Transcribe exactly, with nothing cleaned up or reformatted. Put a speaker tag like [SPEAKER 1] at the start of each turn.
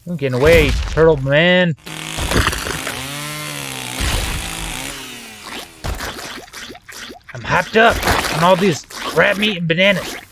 [SPEAKER 1] I'm getting away, turtle man. I'm hyped up on all these crab meat and bananas.